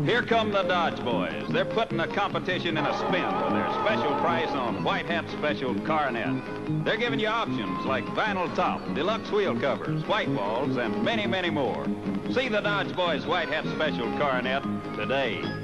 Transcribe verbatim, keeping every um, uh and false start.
Here come the Dodge boys. They're putting the competition in a spin with their special price on White Hat Special Coronet. They're giving you options like vinyl top, deluxe wheel covers, white walls, and many, many more. See the Dodge boys White Hat Special Coronet today.